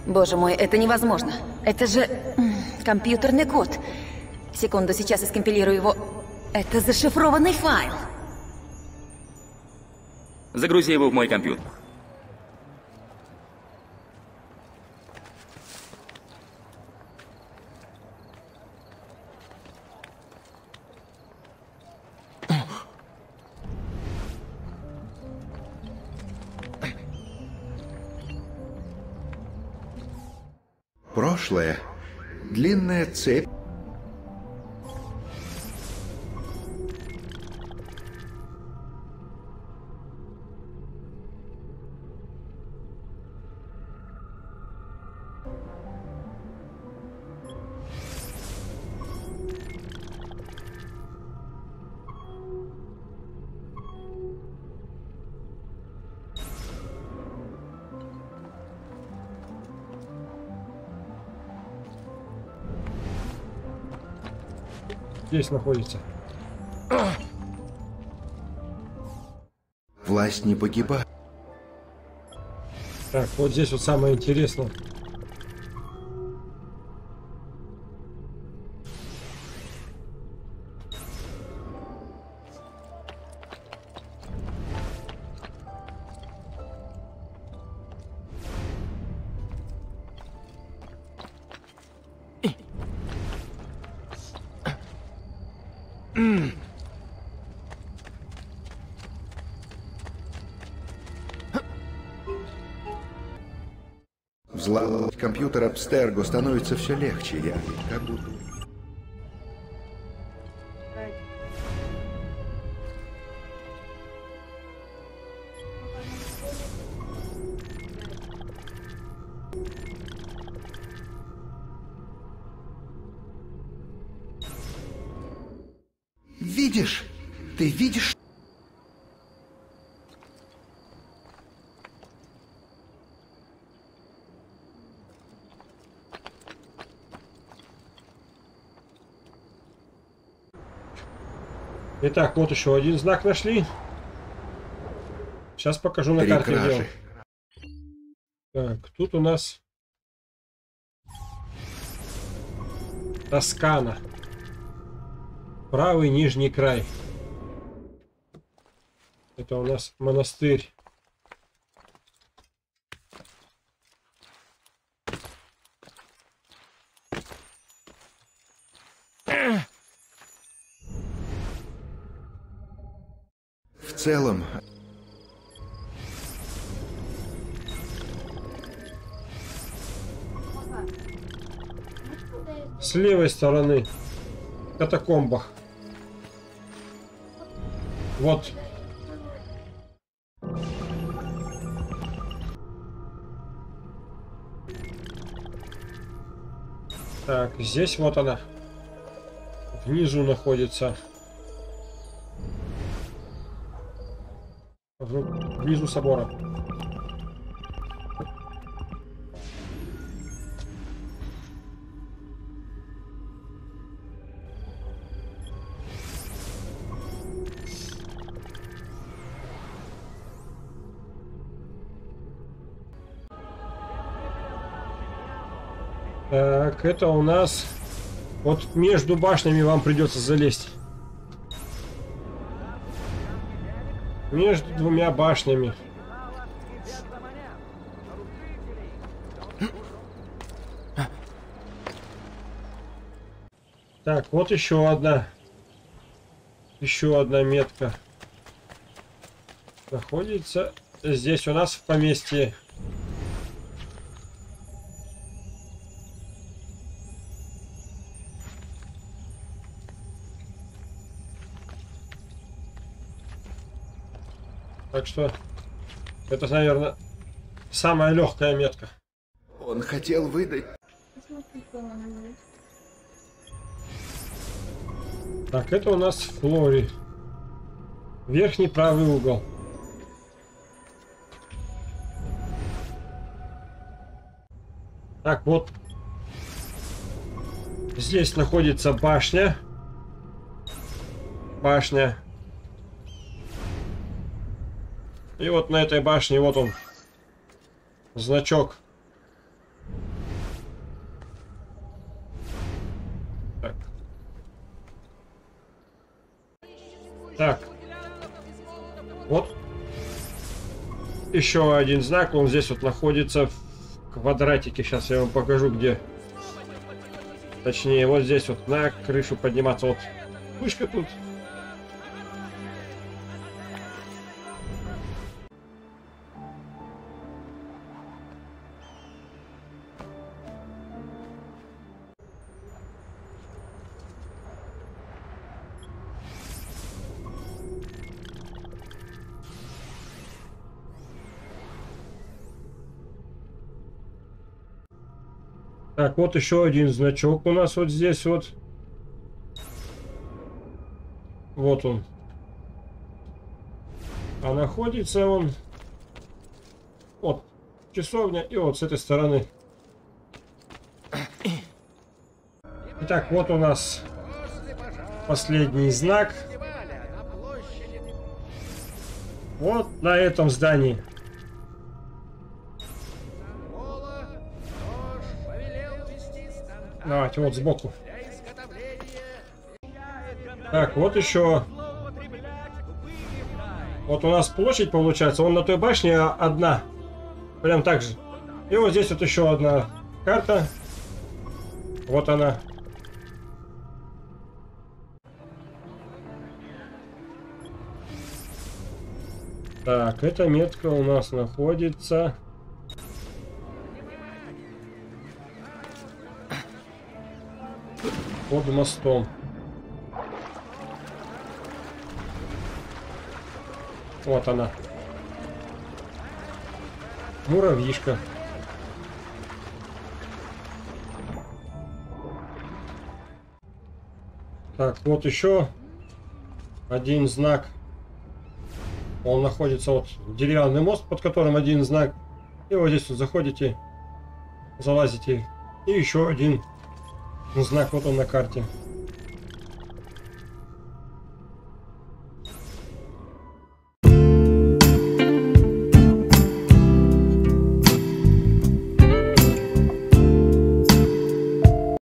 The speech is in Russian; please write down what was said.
Боже мой, это невозможно. Это же компьютерный код. Секунду, сейчас я скомпилирую его. Это зашифрованный файл. Загрузи его в мой компьютер. Прошлое. Длинная цепь. Здесь находится. Власть не погибает. Так, вот здесь вот самое интересное. Взламывать компьютер Абстерго становится все легче. Я как будто... Видишь? Ты видишь? Итак, вот еще один знак нашли. Сейчас покажу на карте. Где он. Так, тут у нас Тоскана. Правый нижний край. Это у нас монастырь. В целом... С левой стороны в катакомбах. Вот. Так, здесь вот она. Внизу находится. Внизу собора. Так, это у нас вот между башнями вам придется залезть. Между двумя башнями. Так, вот еще одна метка находится здесь у нас в поместье. Так что это, наверное, самая легкая метка. Он хотел выдать... Так, это у нас Флори. Верхний правый угол. Так, вот. Здесь находится башня. Башня. И вот на этой башне, вот он, значок Так. Вот. Еще один знак. Он здесь вот находится в квадратике. Сейчас я вам покажу, где. Точнее, вот здесь вот на крышу подниматься. Вот вышка тут. Так, вот еще один значок у нас вот здесь вот. Вот он. А находится он вот часовня и вот с этой стороны. Итак, вот у нас последний знак. Вот на этом здании. Давайте вот сбоку. Так, вот еще. Вот у нас площадь получается. Он на той башне одна. Прям так же. И вот здесь вот еще одна карта. Вот она. Так, эта метка у нас находится под мостом. Вот она. Муравьишка. Так, вот еще один знак. Он находится вот деревянный мост, под которым один знак. И вот здесь вот заходите, залазите. И еще один знак, вот он на карте.